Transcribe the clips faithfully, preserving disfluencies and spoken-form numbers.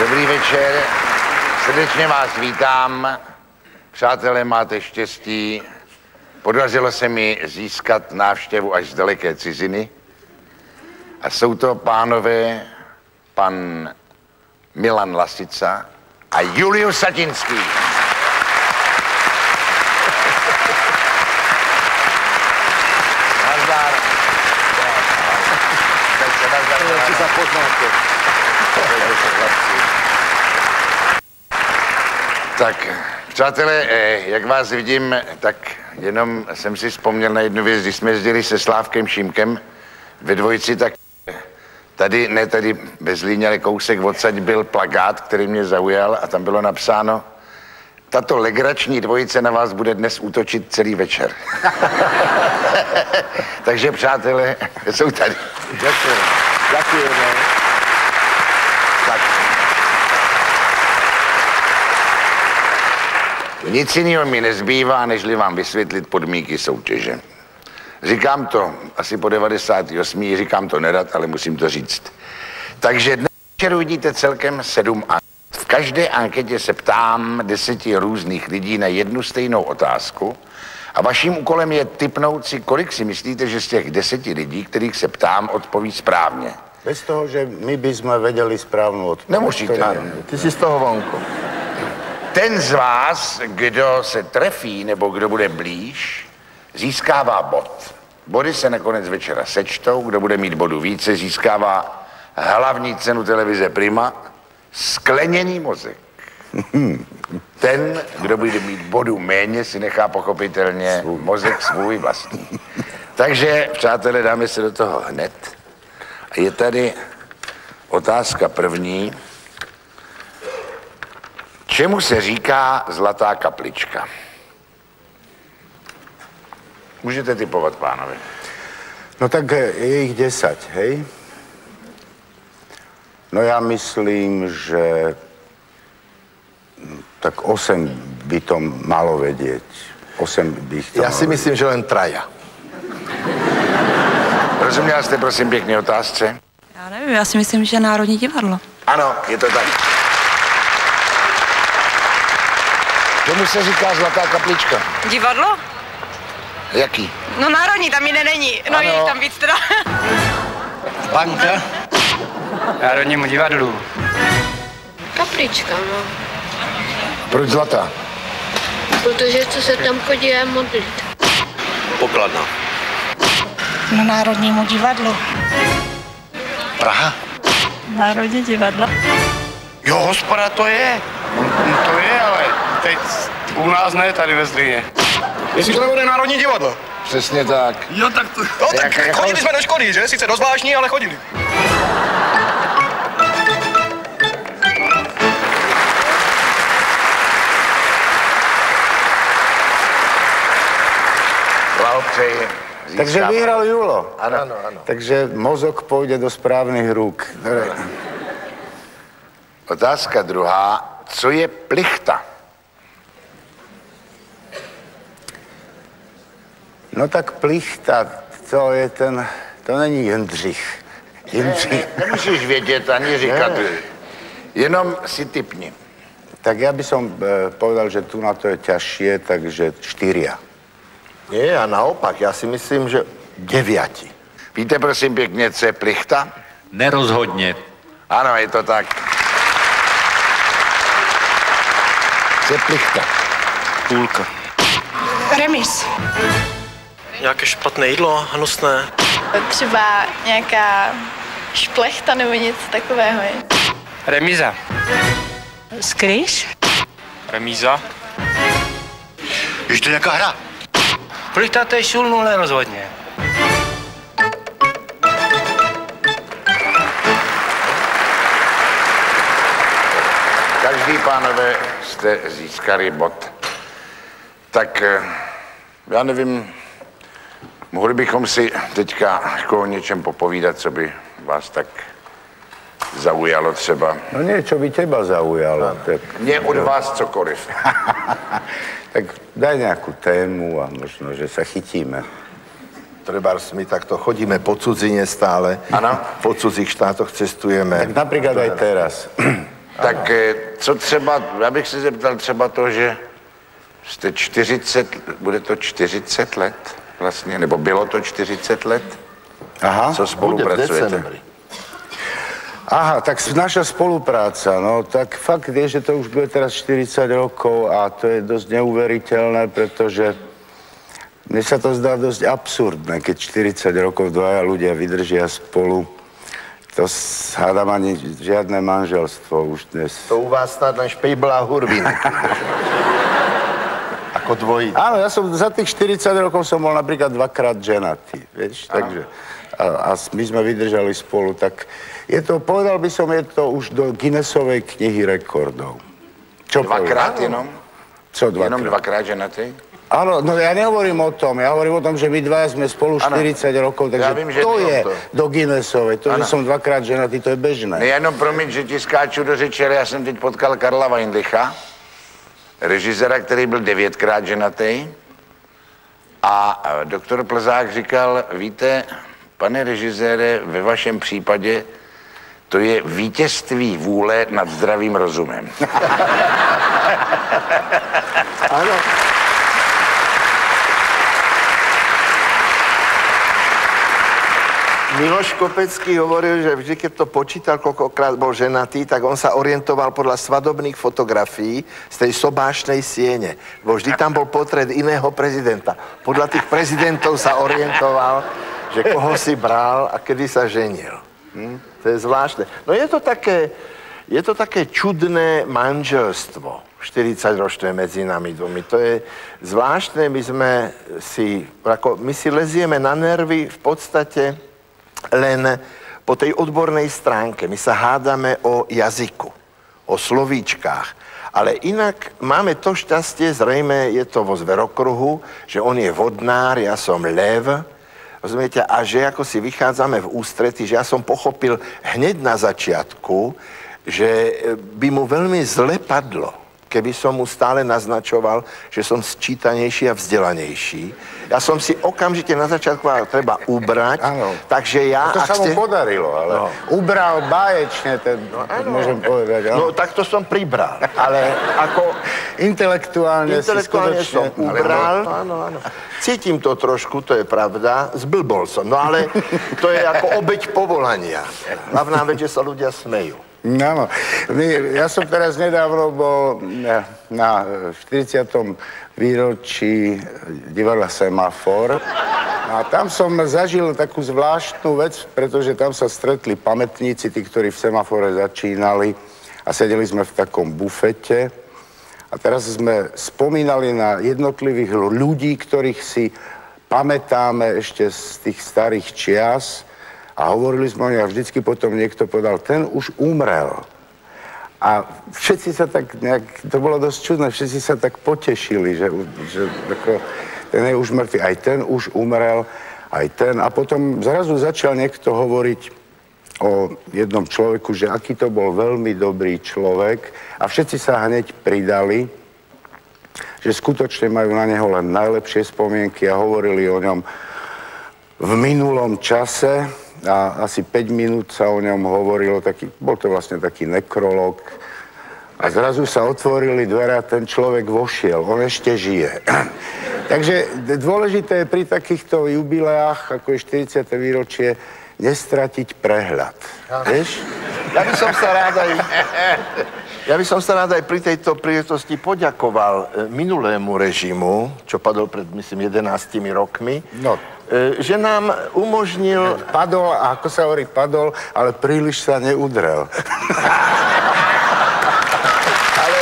Dobrý večer, srdečně vás vítám. Přátelé, máte štěstí. Podařilo se mi získat návštěvu až z daleké ciziny. A jsou to pánové pan Milan Lasica a Julius Satinský. Nazdar. Tak se nazdar. Si zapoznáte. Tak, přátelé, jak vás vidím, tak jenom jsem si vzpomněl na jednu věc, když jsme jezdili se Slávkem Šímkem ve dvojici, tak tady, ne tady ve Zlíně, ale kousek odsaď byl plakát, který mě zaujal a tam bylo napsáno: tato legrační dvojice na vás bude dnes útočit celý večer. Takže, přátelé, jsou tady. Děkuji. Děkuji. Tak. Nic jiného mi nezbývá, nežli vám vysvětlit podmínky soutěže. Říkám to asi po devadesátém osmém říkám to nerad, ale musím to říct. Takže dnes večer uvidíte celkem sedm anket. V každé anketě se ptám deseti různých lidí na jednu stejnou otázku a vaším úkolem je tipnout si, kolik si myslíte, že z těch deseti lidí, kterých se ptám, odpoví správně. Bez toho, že my bychom věděli správnou odpověď. Nemusíte. Ty jsi z toho vonku. Ten z vás, kdo se trefí nebo kdo bude blíž, získává bod. Body se nakonec večera sečtou, kdo bude mít bodů více, získává hlavní cenu televize Prima, skleněný mozek. Ten, kdo bude mít bodů méně, si nechá pochopitelně svůj mozek svůj vlastní. Takže, přátelé, dáme se do toho hned. A je tady otázka první. Čemu se říká zlatá kaplička? Můžete tipovat, pánové. No tak je jich deset, hej? No já myslím, že tak osm by to malo vědět. Osm bych to Já si myslím, že len traja. Rozuměla jste, prosím, pěkně otázce? Já nevím, já si myslím, že Národní divadlo. Ano, je to tak. Čemu se říká zlatá kaplička? Divadlo? Jaký? No Národní, tam jiné není. No Ano. je tam víc teda. Banka Národnímu divadlu. Kaplička, no. Proč zlatá? Protože co se tam chodí modlit. Pokladna. No Národnímu divadlu. Praha? Národní divadlo. Jo, hospoda, to je. To je, ale teď u nás ne, tady ve Zlíně. Jestli to nebude Národní divadlo. Přesně tak. Jo, tak to... No tak Jak- chodili jsme do školy, že? Sice dost zvláštní, ale chodili. Blahopřeji. Takže Získává. vyhrál Julo. Ano. Ano, ano. Takže mozok půjde do správných ruk. Otázka druhá. Co je plichta? No tak plichta, to je ten, to není Jindřich. Jindřich. Nemusíš vědět ani říkat. Jenom si tipni. Tak já bych som e, povedal, že tu na to je ťažšie, takže štyria. Nie, a naopak, já si myslím, že deviati. Víte, prosím pěkně, co je plichta? Nerozhodně. Ano, je to tak. Co je plichta? Půlka. Remis. Nějaké špatné jídlo, hnusné. Třeba nějaká šplechta nebo něco takového. Je. Remíza. Skrýš? Remíza. Ještě nějaká hra. Plichta, to je šulnu, nerozhodně. Každý, pánové, jste získali bod. Tak já nevím, mohli bychom si teďka jako o něčem popovídat, co by vás tak zaujalo třeba. No niečo by teba zaujalo. Tak, Mě od vás cokoliv. tak daj nejakú tému a možno, že sa chytíme. Trebárs, my takto chodíme po cudzine stále. Ano. Po cudzích štátoch cestujeme. Tak napríklad aj teraz. Tak eh, co třeba, já bych se zeptal třeba to, že jste čtyřicet, bude to čtyřicet let vlastně, nebo bylo to čtyřicet let? Aha, co spolupracujete? Aha, tak naša spolupráca, no tak fakt je, že to už bude teraz štyridsať rokov a to je dosť neuveriteľné, pretože mne sa to zdá dosť absurdné, keď štyridsať rokov dvaja ľudia vydržia spolu. To hádam ani žiadne manželstvo už dnes. To u vás snad len Špejbl a Hurvin. Ako dvojí. Áno, ja som za tých štyridsať rokov som bol napríklad dvakrát ženatý, vieš, takže a, a my sme vydržali spolu, tak je to, povedal by som, je to už do Guinnessovej knihy rekordov. Čo dvakrát povedal? jenom? Co dvakrát? Jenom dvakrát ženatý? Áno, no ja nehovorím o tom, ja hovorím o tom, že my dvaja sme spolu štyridsať rokov, takže ja vím, že to je to. Do Guinnessovej. To, ano. Že som dvakrát ženatý, to je bežné. Ne, jenom promiň, že ti skáču do řeči, ale já jsem teď potkal Karla Weinlicha, režiséra, který byl devětkrát ženatý. A doktor Plzák říkal, víte, pane režisére, ve vašem případě to je vítězství vůle nad zdravým rozumem. Ano. Miloš Kopecký hovoril, že vždy, keď to počítal, koľkokrát bol ženatý, tak on sa orientoval podľa svadobných fotografií z tej sobášnej siene. Bo vždy tam bol portrét iného prezidenta. Podľa tých prezidentov sa orientoval, že koho si bral a kedy sa ženil. Hm? To je zvláštne. No je to také, je to také čudné manželstvo. štyridsaťročné medzi nami dvomi. To je zvláštne, my sme si, ako, my si lezieme na nervy v podstate len po tej odbornej stránke. My sa hádame o jazyku, o slovíčkách. Ale inak máme to šťastie, zrejme je to vo zverokruhu, že on je vodnár, ja som lev, rozumiete? A že ako si vychádzame v ústrety, že ja som pochopil hneď na začiatku, že by mu veľmi zle padlo, keby som mu stále naznačoval, že som sčítanejší a vzdelanejší. Ja som si okamžite na začiatku treba ubrať, ano. Takže ja... No to sa ste... mu podarilo, ale no. Ubral báječne, ten, no, môžem povedať. No. no tak to som pribral, ale ako... Intelektuálne, Intelektuálne si som ubral, áno, áno. Cítim to trošku, to je pravda, zblbol som, no ale to je ako obeť povolania. Hlavná vec, že sa ľudia smejú. No, ja som teraz nedávno bol na štyridsiatom výročí divadla Semafor a tam som zažil takú zvláštnu vec, pretože tam sa stretli pamätníci, tí, ktorí v Semafore začínali a sedeli sme v takom bufete a teraz sme spomínali na jednotlivých ľudí, ktorých si pamätáme ešte z tých starých čias. A hovorili sme o nej a vždycky potom niekto povedal, ten už umrel. A všetci sa tak nejak, to bolo dosť čudné, všetci sa tak potešili, že, že ako, ten je už mŕtvý, aj ten už umrel, aj ten. A potom zrazu začal niekto hovoriť o jednom človeku, že aký to bol veľmi dobrý človek a všetci sa hneď pridali, že skutočne majú na neho len najlepšie spomienky a hovorili o ňom v minulom čase. A asi päť minút sa o ňom hovorilo, taký, bol to vlastne taký nekrolog. A zrazu sa otvorili dvere a ten človek vošiel, on ešte žije. Takže dôležité je pri takýchto jubileách, ako je štyridsiate výročie, nestratiť prehľad. Vieš? Ja by som sa rád aj, ja by som sa rád aj pri tejto príležitosti poďakoval minulému režimu, čo padol pred, myslím, jedenástimi rokmi. No. Že nám umožnil... Padol, a ako sa hovorí, padol, ale príliš sa neudrel. Ale...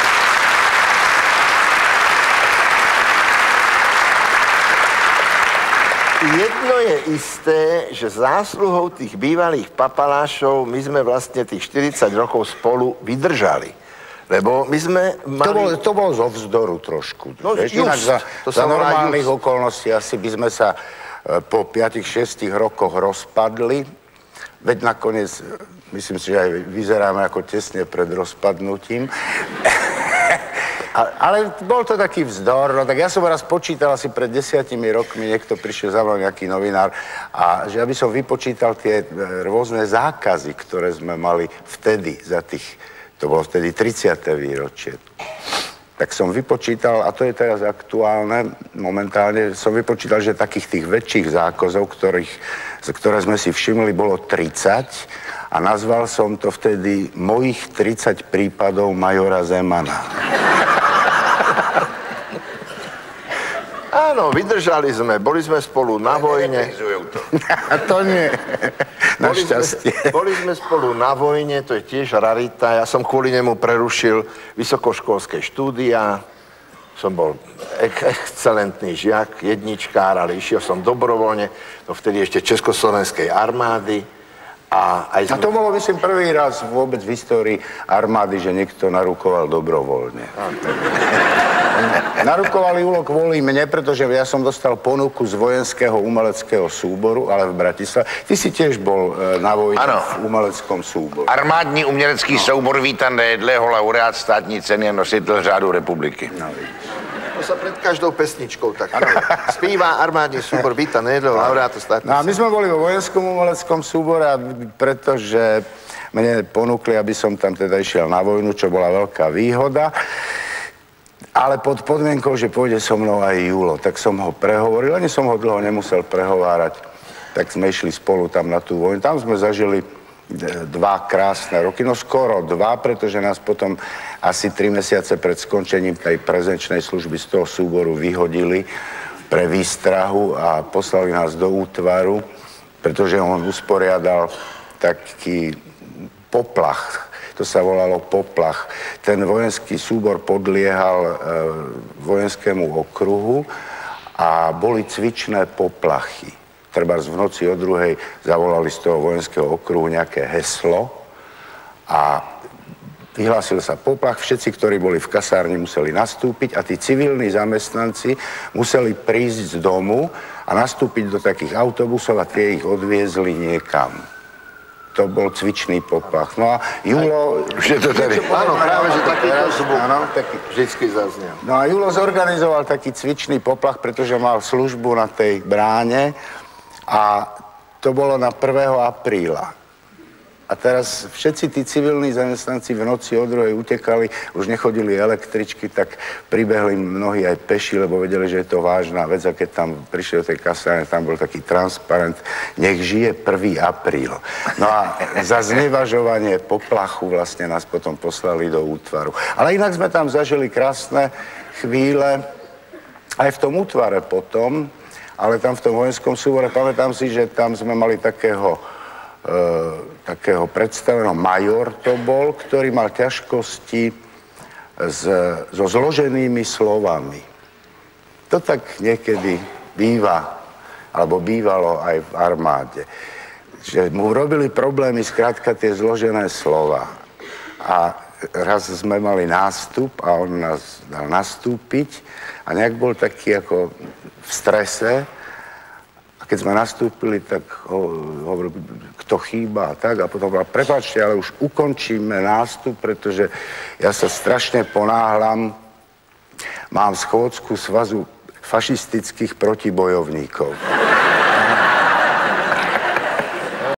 Jedno je isté, že zásluhou tých bývalých papalášov my sme vlastne tých štyridsať rokov spolu vydržali. Lebo my sme mali... To bol, to bol zo vzdoru trošku. No, Vieš, just, za, to za normálnych just. okolností asi by sme sa e, po piatich šiestich rokoch rozpadli. Veď nakoniec, myslím si, že aj vyzeráme ako tesne pred rozpadnutím. A, ale bol to taký vzdor, no tak ja som raz počítal asi pred desiatimi rokmi, niekto prišiel za mnou, nejaký novinár, a že aby som vypočítal tie rôzne zákazy, ktoré sme mali vtedy za tých To bolo vtedy tridsiate výročie. Tak som vypočítal, a to je teraz aktuálne, momentálne, som vypočítal, že takých tých väčších zákozov, ktorých, ktoré sme si všimli, bolo tridsať a nazval som to vtedy Mojich tridsať prípadov majora Zemana. Áno, vydržali sme, boli sme spolu na vojne. To. A to nie, našťastie. Boli, boli sme spolu na vojne, to je tiež rarita. Ja som kvôli nemu prerušil vysokoškolské štúdia. Som bol ek- excelentný žiak, jedničkár, ale išiel som dobrovoľne do vtedy ešte Československej armády. A, aj sme... a to bolo, myslím, prvý raz vôbec v histórii armády, že niekto narukoval dobrovoľne. Narukovali Julo kvôli mne, pretože ja som dostal ponuku z vojenského umeleckého súboru, ale v Bratislave. Ty si tiež bol e, na vojne ano. V umeleckom súboru. Armádní umělecký no. soubor Víta Nejedlého, laureát státní ceny a nositel řádu republiky. No, to sa pred každou pesničkou tak spívá armádny súbor Víta Nejedlého, laureáta státní ceny. No a my sme boli vo vojenskom umeleckom súbore, pretože mne ponúkli, aby som tam teda išiel na vojnu, čo bola veľká výhoda. Ale pod podmienkou, že pôjde so mnou aj Julo, tak som ho prehovoril, ani som ho dlho nemusel prehovárať, tak sme išli spolu tam na tú vojnu. Tam sme zažili dva krásne roky, no skoro dva, pretože nás potom asi tri mesiace pred skončením tej prezenčnej služby z toho súboru vyhodili pre výstrahu a poslali nás do útvaru, pretože on usporiadal taký poplach. To sa volalo poplach. Ten vojenský súbor podliehal e, vojenskému okruhu a boli cvičné poplachy. Trebárs v noci o druhej zavolali z toho vojenského okruhu nejaké heslo a vyhlásil sa poplach. Všetci, ktorí boli v kasárni, museli nastúpiť a tí civilní zamestnanci museli prísť z domu a nastúpiť do takých autobusov a tie ich odviezli niekam. To bol cvičný poplach. No a Julo... Už je to tady. Áno, práve, že takýto zvuk taký... vždycky zaznel. No a Julo zorganizoval taký cvičný poplach, pretože mal službu na tej bráne a to bolo na prvého apríla. A teraz všetci tí civilní zamestnanci v noci o druhej utekali, už nechodili električky, tak pribehli mnohí aj peši, lebo vedeli, že je to vážna vec. A keď tam prišli do tej kasárne, tam bol taký transparent, nech žije prvý apríl. No a za znevažovanie poplachu vlastne nás potom poslali do útvaru. Ale inak sme tam zažili krásne chvíle, aj v tom útvare potom, ale tam v tom vojenskom súbore, pamätám si, že tam sme mali takého E, takého predstaveného, major to bol, ktorý mal ťažkosti s, so zloženými slovami. To tak niekedy býva, alebo bývalo aj v armáde. Že mu robili problémy skrátka tie zložené slova. A raz sme mali nástup a on nás dal nastúpiť a nejak bol taký ako v strese. Keď sme nastúpili, tak ho, hovoril, kto chýba a tak. A potom hovoril, prepáčte, ale už ukončíme nástup, pretože ja sa strašne ponáhľam. Mám schôdzku svazu fašistických protibojovníkov.